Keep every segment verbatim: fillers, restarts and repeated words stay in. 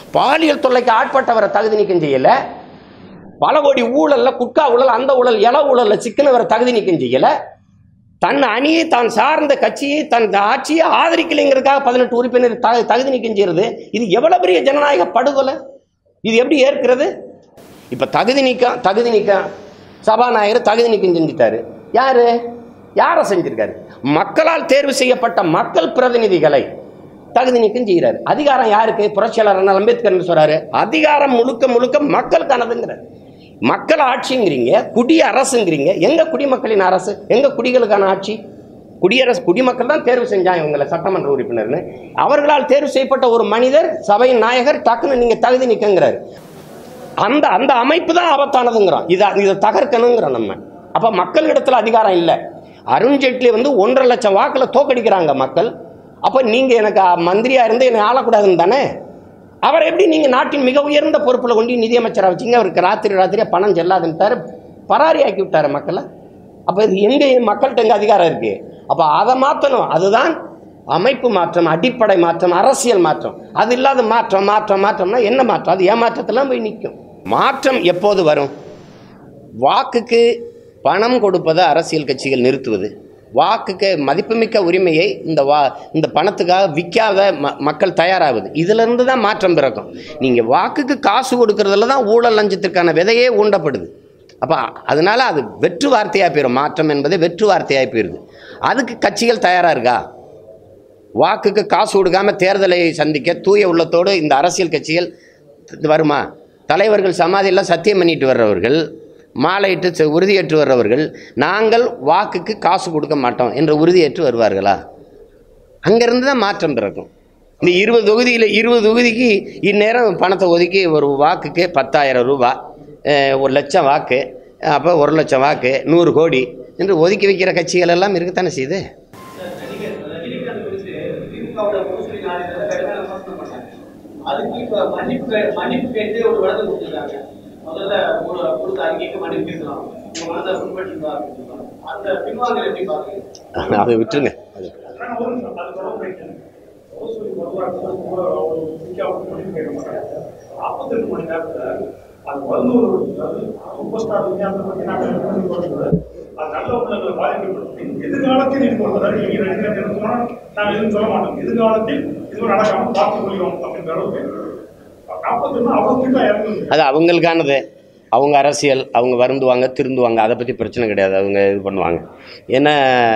பாலியல் தொல்லைக்கு ஆட்பட்டவரை தகுதி நீக்கம் செய்யலை. பல கோடி ஊழல்ல, குட்கா ஊழல், அந்த ஊழல், இல ஊழல்ல சிக்கனவரை தகுதி நீக்கம் செய்யலை. தன் அணியை, தான் சார்ந்த கட்சியை, தன் ஆட்சியை ஆதரிக்கலைங்கிறதுக்காக பதினெட்டு உறுப்பினர் தகுதி நீக்கம் செய்யறது, இது எவ்வளவு பெரிய ஜனநாயக படுகொலை! இது எப்படி ஏற்கிறது? இப்ப தகுதி நீக்கம் தகுதி நீக்கம் சபாநாயகர் தகுதி நீக்கம் செஞ்சுட்டாரு. யாரு யாரை செஞ்சிருக்காரு? மக்களால் தேர்வு செய்யப்பட்ட மக்கள் பிரதிநிதிகளை தகுதி நீக்கம் செய்கிறாரு. அதிகாரம் யாருக்கு? புரட்சியாளர் அண்ணா அம்பேத்கர் சொல்றாரு, அதிகாரம் முழுக்க முழுக்க மக்களுக்கானதுங்கிறார். மக்கள் ஆட்சிங்கிறீங்க, குடி அரசுங்கிறீங்க. எங்க குடிமக்களின் அரசு? எங்க குடிகளுக்கான ஆட்சி? குடியரசு குடிமக்கள் தான் தேர்வு செஞ்சாங்க இவங்களை சட்டமன்ற உறுப்பினர்னு. அவர்களால் தேர்வு செய்யப்பட்ட ஒரு மனிதர், சபையின் நாயகர், டக்குன்னு நீங்க தகுதி நீக்கங்கிறாரு. அந்த அந்த அமைப்பு தான் ஆபத்தானதுங்கிறோம். இதை இதை தகர்க்கணுங்கிறோம் நம்ம. அப்ப மக்களிடத்துல அதிகாரம் இல்லை. அருண்ஜேட்லி வந்து ஒன்றரை லட்சம் வாக்கில் தோக்கடிக்கிறாங்க மக்கள். அப்ப நீங்க எனக்கு மந்திரியா இருந்து என்னை ஆளக்கூடாதுன்னு தானே? அவர் எப்படி நீங்க நாட்டின் மிக உயர்ந்த பொறுப்புல கொண்டு நிதியமைச்சராக வச்சிங்க? அவருக்கு ராத்திரி ராத்திரியா பணம் செல்லாதுன்ட்டாரு, பராரி ஆக்கி விட்டாரு மக்களை. அப்ப இது எங்க மக்கள்கிட்ட எங்க அதிகாரம் இருக்கு? அப்ப அதை மாற்றணும். அதுதான் அமைப்பு மாற்றம், அடிப்படை மாற்றம், அரசியல் மாற்றம். அது இல்லாத மாற்றம் மாற்றம் மாற்றம்னா என்ன மாற்றம்? அது ஏமாற்றத்தெல்லாம் போய் நிற்கும். மாற்றம் எப்போது வரும்? வாக்குக்கு பணம் கொடுப்பதை அரசியல் கட்சிகள் நிறுத்துவது, வாக்குக்கு மதிப்புமிக்க உரிமையை இந்த வா இந்த பணத்துக்காக விற்காத ம மக்கள் தயாராகுது, இதிலிருந்து தான் மாற்றம் பிறக்கும். நீங்கள் வாக்குக்கு காசு கொடுக்கறதுல தான் ஊழல் லஞ்சத்திற்கான விதையே ஊண்டப்படுது. அப்போ அதனால அது வெற்று வார்த்தையாக போயிடும். மாற்றம் என்பது வெற்று வார்த்தையாக போயிடுது. அதுக்கு கட்சிகள் தயாராக இருக்கா? வாக்குக்கு காசு கொடுக்காம தேர்தலை சந்திக்க தூய உள்ளத்தோடு இந்த அரசியல் கட்சிகள் வருமா? தலைவர்கள் சமாதியெல்லாம் சத்தியம் பண்ணிட்டு வர்றவர்கள், மாலையிட்டு உறுதியேற்று வர்றவர்கள், நாங்கள் வாக்குக்கு காசு கொடுக்க மாட்டோம் என்று உறுதியேற்று வருவார்களா? அங்கிருந்து தான் மாற்றம் பிறக்கும். இந்த இருபது தொகுதியில் இருபது தொகுதிக்கு இந்நேரம் பணத்தை ஒதுக்கி ஒரு வாக்குக்கு பத்தாயிரம் ரூபா, ஒரு லட்சம் வாக்கு, அப்போ ஒரு லட்சம் வாக்கு, நூறு கோடி என்று ஒதுக்கி வைக்கிற கட்சிகள் எல்லாம் இருக்கத்தானே செய்யுது. அதை விட்டுருங்க. எதிர்காலத்தில் எதுவும் சொல்ல மாட்டோம், எதிர்காலத்தில் இது நடக்காம பார்த்துக் கொள்கிறோம் அப்படின்ற அளவுக்கு அது அவங்களுக்கானது. அவங்க அரசியல், அவங்க வருந்துவாங்க, திருந்துவாங்க, அதை பற்றி பிரச்சனை கிடையாது. அவங்க இது பண்ணுவாங்க. ஏன்னா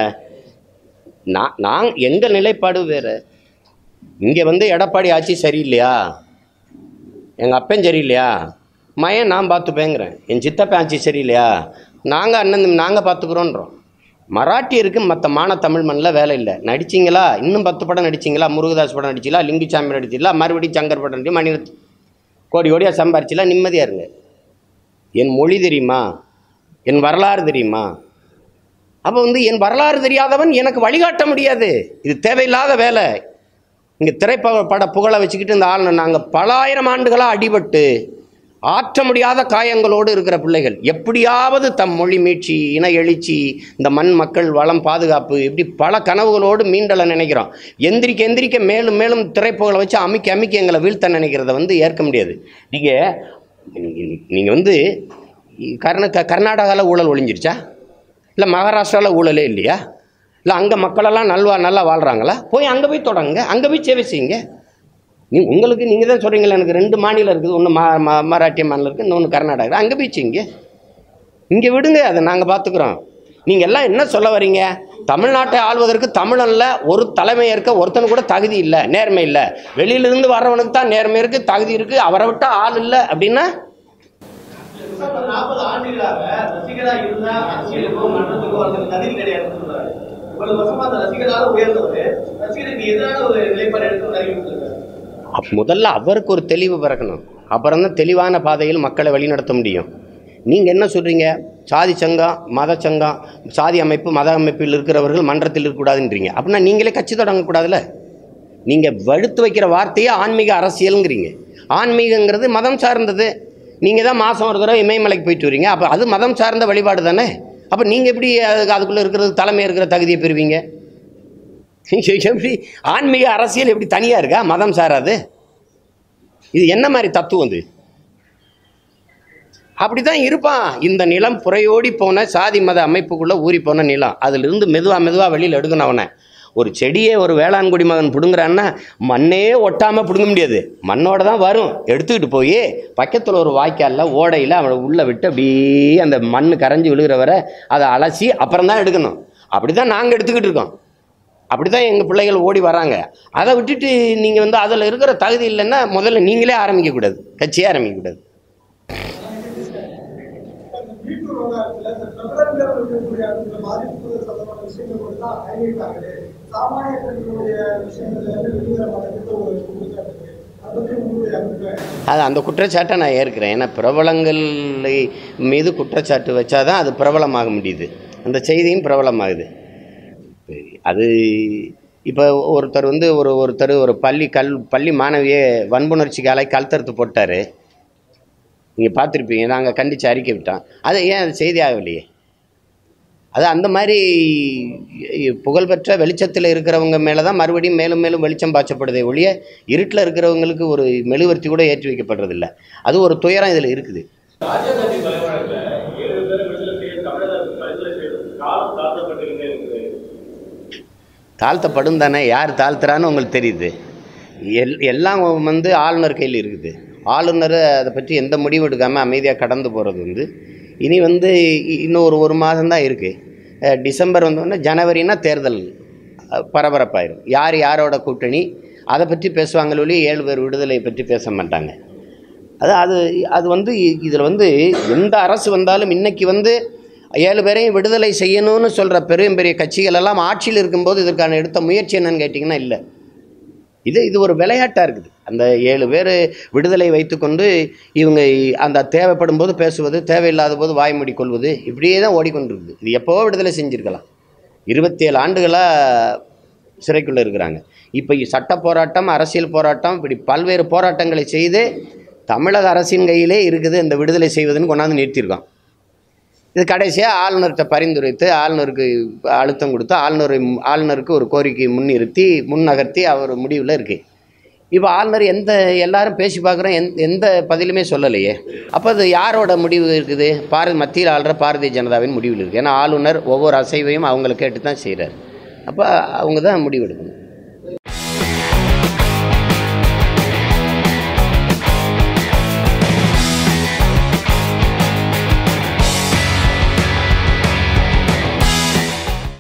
நான் நான் எங்கள் நிலைப்பாடு வேறு. இங்கே வந்து எடப்பாடி ஆட்சி சரியில்லையா, எங்கள் அப்பன் சரியில்லையா, மயன் நான் பார்த்துப்பேங்கிறேன். என் சித்தப்பன் ஆட்சி சரியில்லையா, நாங்கள் அண்ணன் நாங்கள் பார்த்துக்குறோன்றோம். மராட்டியருக்கு மற்ற மான தமிழ் மண்ணில் வேலை இல்லை. நடிச்சிங்களா? இன்னும் பத்து படம் நடிச்சிங்களா? முருகதாஸ் படம் நடிச்சிங்களா? லிங்குசாமி நடிச்சிங்களா? மறுபடியும் சங்கர் படம் நடிச்சு மணிரத் கோடி கோடியாக சம்பாரிச்சிலாம் நிம்மதியாக இருங்க. என் மொழி தெரியுமா? என் வரலாறு தெரியுமா? அப்போ வந்து என் வரலாறு தெரியாதவன் எனக்கு வழிகாட்ட முடியாது. இது தேவையில்லாத வேலை. இங்கே திரைப்பட புகழை வச்சுக்கிட்டு இந்த ஆள் நாங்கள் பல ஆயிரம் ஆண்டுகளாக அடிபட்டு ஆற்ற முடியாத காயங்களோடு இருக்கிற பிள்ளைகள் எப்படியாவது தம் மொழி மீட்சி, இன எழுச்சி, இந்த மண் மக்கள் வளம் பாதுகாப்பு, இப்படி பல கனவுகளோடு மீண்டலை நினைக்கிறோம். எந்திரிக்க எந்திரிக்க மேலும் மேலும் திரைப்புகளை வச்சு அமைக்க அமைக்க எங்களை வீழ்த்த நினைக்கிறத வந்து ஏற்க முடியாது. நீங்கள் நீங்கள் வந்து கர்ந கர்நாடகாவில் ஊழல் ஒழிஞ்சிருச்சா? இல்லை மகாராஷ்டிராவில் ஊழலே இல்லையா? இல்லை அங்கே மக்களெல்லாம் நல்வா நல்லா வாழ்கிறாங்களா? போய் அங்கே போய் தொடங்குங்க, அங்கே போய் சேவை செய்யுங்க. நீ உங்களுக்கு நீங்கள் தான் சொல்கிறீங்களா, எனக்கு ரெண்டு மாநிலம் இருக்குது, ஒன்று மா மராட்டிய மாநிலம் இருக்குது, இன்னொன்று கர்நாடகா, அங்கே போய் செய்யுங்க. இங்கே விடுங்க, அதை நாங்கள் பார்த்துக்குறோம். நீங்கள் எல்லாம் என்ன சொல்ல வரீங்க? தமிழ்நாட்டை ஆள்வதற்கு தமிழனில் ஒரு தலைமை இருக்க ஒருத்தனு கூட தகுதி இல்லை, நேர்மை இல்லை. வெளியிலிருந்து வர்றவனுக்கு தான் நேர்மை இருக்குது, தகுதி இருக்குது, அவரை விட்டால் ஆள் இல்லை அப்படின்னா நாற்பது ஆண்டுகளாக ரசிகராக இருந்தா அரசியலுக்கோ மன்றத்துக்கோ அவருக்கு தகுதி கிடையாதுன்னு சொல்றாரு. இவ்வளவு வருஷமா அந்த ரசிகராக உயர்ந்தவர் ரசிகருக்கு எதிரான ஒரு நிலைப்பாடு எடுத்து அறிவித்திருக்காரு. முதல்ல அவருக்கு ஒரு தெளிவு பிறக்கணும். அப்புறம் தான் தெளிவான பாதையில் மக்களை வழிநடத்த முடியும். நீங்கள் என்ன சொல்கிறீங்க? சாதி சங்கம், மத சங்கம், சாதி அமைப்பு, மத அமைப்பில் இருக்கிறவர்கள் மன்றத்தில் இருக்கக்கூடாதுன்றீங்க. அப்படின்னா நீங்களே கட்சி தொடங்கக்கூடாதுல்ல? நீங்கள் வடுத்து வைக்கிற வார்த்தையே ஆன்மீக அரசியலுங்கிறீங்க. ஆன்மீகங்கிறது மதம் சார்ந்தது. நீங்கள் தான் மாதம் ஒரு தடவை இமயமலைக்கு போயிட்டு வரீங்க, அப்போ அது மதம் சார்ந்த வழிபாடு தானே. அப்போ நீங்கள் எப்படி அதுக்கு அதுக்குள்ளே இருக்கிறது தலைமை இருக்கிற தகுதியை பெறுவீங்க? எப்படி ஆன்மீக அரசியல் எப்படி தனியாக இருக்கா? மதம் சாராது. இது என்ன மாதிரி தத்துவம் இது? அப்படிதான் இருப்பான். இந்த நிலம் புறையோடி போன சாதி மத அமைப்புக்குள்ள ஊறி போன நிலம், அதுல இருந்து மெதுவா மெதுவா வெளியில் எடுக்கணும். அவனை ஒரு செடியே ஒரு வேளாண்குடி மகன் பிடுங்குறான்னா மண்ணே ஒட்டாம பிடுங்க முடியாது, மண்ணோட தான் வரும். எடுத்துக்கிட்டு போய் பக்கத்தில் ஒரு வாய்க்காலில் ஓடையில் அவனை உள்ளே விட்டு அப்படியே அந்த மண் கரைஞ்சி விழுகிற வரை அதை அலசி அப்புறம் தான் எடுக்கணும். அப்படி தான் நாங்கள் எடுத்துக்கிட்டு இருக்கோம். அப்படி தான் எங்கள் பிள்ளைகள் ஓடி வராங்க. அதை விட்டுட்டு நீங்கள் வந்து அதில் இருக்கிற தகுதி இல்லைன்னா முதல்ல நீங்களே ஆரம்பிக்கக்கூடாது, கட்சியே ஆரம்பிக்கக்கூடாது. அது அந்த குற்றச்சாட்டை நான் ஏற்கிறேன். ஏன்னா பிரபலங்கள் மீது குற்றச்சாட்டு வச்சாதான் அது பிரபலமாக முடியுது, அந்த செய்தியும் பிரபலமாகுது. அது இப்போ ஒருத்தர் வந்து ஒரு ஒருத்தர் ஒரு பள்ளி கல் பள்ளி மாணவியை வன்புணர்ச்சிக்காலை கழுத்தறுத்து போட்டார், நீங்கள் பார்த்துருப்பீங்க. நாங்கள் கண்டித்து அறிக்கை விட்டோம். அது ஏன் அது செய்தி ஆகலையே? அது அந்த மாதிரி புகழ்பெற்ற வெளிச்சத்தில் இருக்கிறவங்க மேலே தான் மறுபடியும் மேலும் மேலும் வெளிச்சம் பாய்ச்சப்படுதே ஒழிய இருட்டில் இருக்கிறவங்களுக்கு ஒரு மெழுகுவர்த்தி கூட ஏற்றி வைக்கப்படுறதில்லை. அது ஒரு துயரம் இதில் இருக்குது. தாழ்த்தப்படும் தானே, யார் தாழ்த்துறான்னு உங்களுக்கு தெரியுது. எல் எல்லாம் வந்து ஆளுநர் கையில் இருக்குது. ஆளுநர் அதை பற்றி எந்த முடிவு எடுக்காமல் அமைதியாக கடந்து போகிறது வந்து இனி வந்து இன்னும் ஒரு ஒரு மாதம்தான் இருக்குது. டிசம்பர் வந்தோடனே ஜனவரினா தேர்தல் பரபரப்பாயிரும். யார் யாரோட கூட்டணி அதை பற்றி பேசுவாங்களே ஒழிய ஏழு பேர் விடுதலை பற்றி பேச மாட்டாங்க. அது அது அது வந்து இதில் வந்து எந்த அரசு வந்தாலும் இன்றைக்கி வந்து ஏழு பேரையும் விடுதலை செய்யணும்னு சொல்கிற பெரிய பெரிய கட்சிகள் எல்லாம் ஆட்சியில் இருக்கும்போது இதற்கான எடுத்த முயற்சி என்னன்னு கேட்டிங்கன்னா இல்லை. இது இது ஒரு விளையாட்டாக இருக்குது. அந்த ஏழு பேர் விடுதலை வைத்துக்கொண்டு இவங்க அந்த தேவைப்படும் போது பேசுவது, தேவையில்லாத போது வாய் மூடிக்கொள்வது, இப்படியே தான் ஓடிக்கொண்டிருக்குது. இது எப்போவோ விடுதலை செஞ்சுருக்கலாம். இருபத்தி ஏழு ஆண்டுகளாக சிறைக்குள்ளே இருக்கிறாங்க. இப்போ சட்ட போராட்டம், அரசியல் போராட்டம், இப்படி பல்வேறு போராட்டங்களை செய்து தமிழக அரசின் கையிலே இருக்குது இந்த விடுதலை செய்வதுன்னு கொண்டாந்து நிறுத்தியிருக்கோம். இது கடைசியாக ஆளுநர்கிட்ட பரிந்துரைத்து ஆளுநருக்கு அழுத்தம் கொடுத்து ஆளுநரை ஆளுநருக்கு ஒரு கோரிக்கை முன்னிறுத்தி முன்னகர்த்தி அவர் முடிவில் இருக்குது. இப்போ ஆளுநர் எந்த எல்லாரும் பேசி பார்க்குறோம், எந் எந்த பதிலுமே சொல்லலையே. அப்போ அது யாரோட முடிவு இருக்குது? பாரதி மத்தியில் ஆளுற பாரதிய ஜனதாவின் முடிவில் இருக்குது. ஏன்னா ஆளுநர் ஒவ்வொரு அசைவையும் அவங்களை கேட்டு தான் செய்கிறார். அப்போ அவங்க தான் முடிவெடுக்கணும்.